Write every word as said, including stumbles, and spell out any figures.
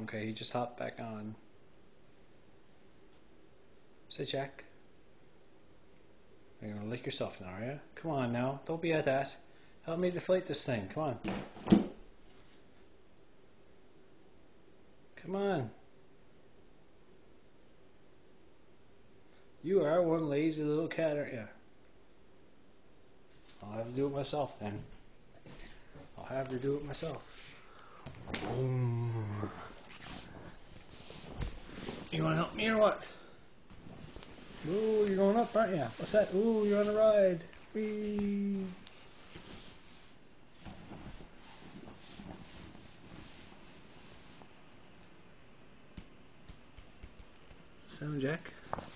Okay, he just hopped back on. Say, Jack. You're gonna lick yourself now, are you? Come on now, don't be at that. Help me deflate this thing, come on. Come on. You are one lazy little cat, aren't you? I'll have to do it myself then. I'll have to do it myself. You wanna help me or what? Ooh, you're going up, aren't you? What's that? Ooh, you're on a ride. Whee! Sound, Jack?